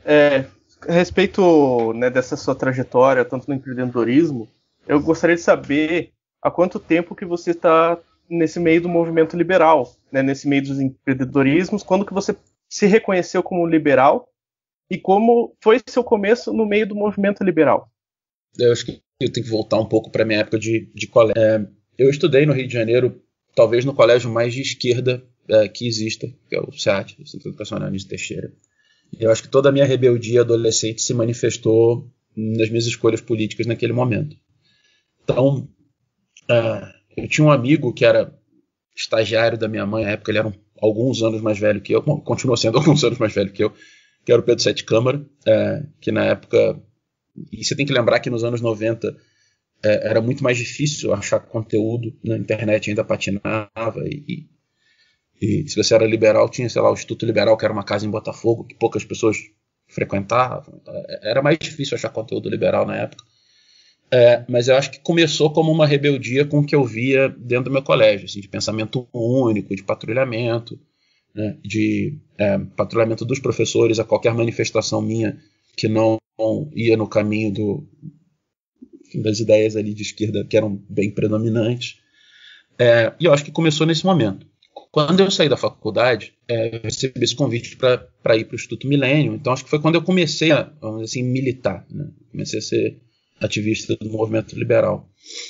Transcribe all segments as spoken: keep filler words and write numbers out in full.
É, a respeito, né, dessa sua trajetória, tanto no empreendedorismo, eu gostaria de saber há quanto tempo que você está nesse meio do movimento liberal, né, nesse meio dos empreendedorismos, quando que você se reconheceu como liberal e como foi seu começo no meio do movimento liberal? Eu acho que eu tenho que voltar um pouco para a minha época de, de colégio. É, eu estudei no Rio de Janeiro, talvez no colégio mais de esquerda é, que exista, que é o SEAT, o Centro Educacional Anísio Teixeira. Eu acho que toda a minha rebeldia adolescente se manifestou nas minhas escolhas políticas naquele momento. Então, uh, eu tinha um amigo que era estagiário da minha mãe, na época ele era um, alguns anos mais velho que eu, bom, continua sendo alguns anos mais velho que eu, que era o Pedro Sete Câmara, uh, que na época, e você tem que lembrar que nos anos noventa uh, era muito mais difícil achar conteúdo na internet, ainda patinava e, e se você era liberal, tinha, sei lá, o Instituto Liberal, que era uma casa em Botafogo, que poucas pessoas frequentavam. Era mais difícil achar conteúdo liberal na época. É, mas eu acho que começou como uma rebeldia com o que eu via dentro do meu colégio, assim, de pensamento único, de patrulhamento, né, de é, patrulhamento dos professores a qualquer manifestação minha que não ia no caminho do, enfim, das ideias ali de esquerda que eram bem predominantes. É, e eu acho que começou nesse momento. Quando eu saí da faculdade, é, eu recebi esse convite para ir para o Instituto Milênio. Então, acho que foi quando eu comecei a, vamos dizer assim, militar. Né? Comecei a ser ativista do movimento liberal.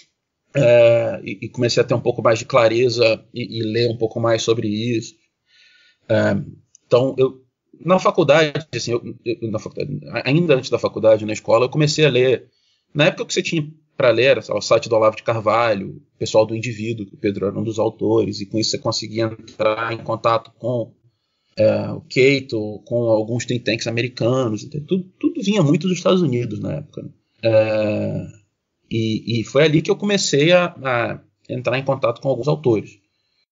É, e, e comecei a ter um pouco mais de clareza e, e ler um pouco mais sobre isso. É, então, eu, na faculdade, assim, eu, eu, na faculdade, ainda antes da faculdade, na escola, eu comecei a ler. Na época que você tinha para ler era o site do Olavo de Carvalho, o pessoal do Indivíduo, que o Pedro era um dos autores, e com isso você conseguia entrar em contato com é, o Cato, com alguns think tanks americanos, tudo, tudo vinha muito dos Estados Unidos na época. Né? É, e, e foi ali que eu comecei a, a entrar em contato com alguns autores.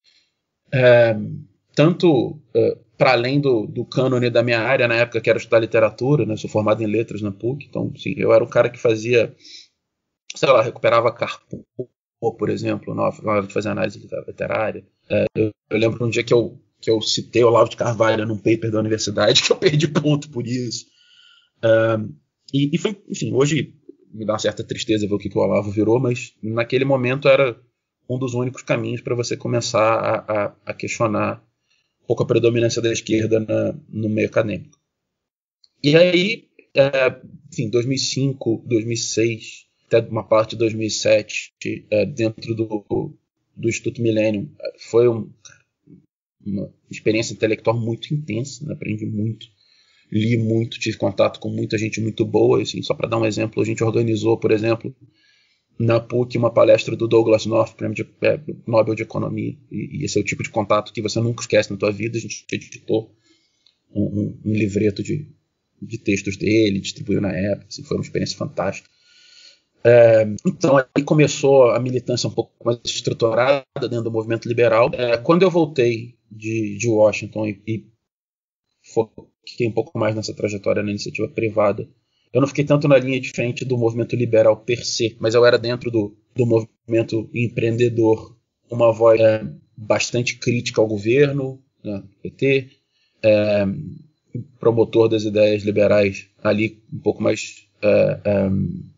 É, tanto é, para além do, do cânone da minha área, na época que era estudar literatura, né? Sou formado em letras na P U C, então sim, eu era um cara que fazia, sei lá, recuperava Carpo, por exemplo, na hora de fazer análise literária. É, eu, eu lembro um dia que eu, que eu citei o Olavo de Carvalho num paper da universidade, que eu perdi ponto por isso. É, e, e foi, enfim, hoje me dá uma certa tristeza ver o que, que o Olavo virou, mas naquele momento era um dos únicos caminhos para você começar a, a, a questionar um pouco a predominância da esquerda na, no meio acadêmico. E aí, é, enfim, dois mil e cinco, dois mil e seis, até uma parte de dois mil e sete, é, dentro do, do Instituto Millennium, foi um, uma experiência intelectual muito intensa, né? Aprendi muito, li muito, tive contato com muita gente muito boa. Assim, só para dar um exemplo, a gente organizou, por exemplo, na P U C, uma palestra do Douglass North, prêmio de, é, Nobel de Economia, e, e esse é o tipo de contato que você nunca esquece na tua vida. A gente editou um, um, um livreto de, de textos dele, distribuiu na época, assim, foi uma experiência fantástica. É, então aí começou a militância um pouco mais estruturada dentro do movimento liberal. É, quando eu voltei de, de Washington e, e foquei um pouco mais nessa trajetória na iniciativa privada, eu não fiquei tanto na linha de frente do movimento liberal per se, mas eu era dentro do, do movimento empreendedor, uma voz é, bastante crítica ao governo, né, P T, é, promotor das ideias liberais ali um pouco mais é, é,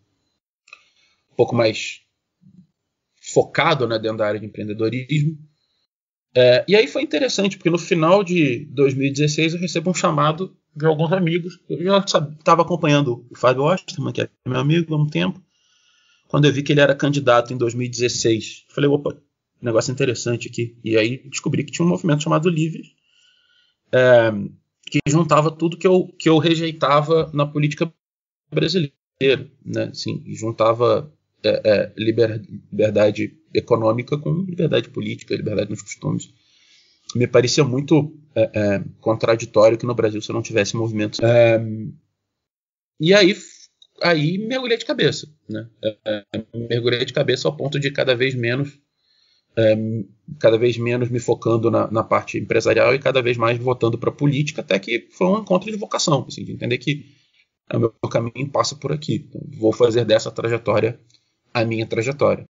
um pouco mais focado, né, dentro da área de empreendedorismo. É, e aí foi interessante, porque no final de dois mil e dezesseis eu recebo um chamado de alguns amigos. Eu já estava acompanhando o Fábio Osterman, que é meu amigo há um tempo. Quando eu vi que ele era candidato em dois mil e dezesseis, eu falei, opa, negócio interessante aqui. E aí descobri que tinha um movimento chamado Livres, é, que juntava tudo que eu, que eu rejeitava na política brasileira, né? Assim, juntava é, é, liber, liberdade econômica com liberdade política, liberdade nos costumes. Me parecia muito é, é, contraditório que no Brasil você não tivesse movimentos. É, e aí, aí mergulhei de cabeça, né? É, mergulhei de cabeça ao ponto de cada vez menos, é, cada vez menos me focando na, na parte empresarial e cada vez mais voltando para a política, até que foi um encontro de vocação, assim, de entender que o meu caminho passa por aqui. Então, vou fazer dessa trajetória a minha trajetória.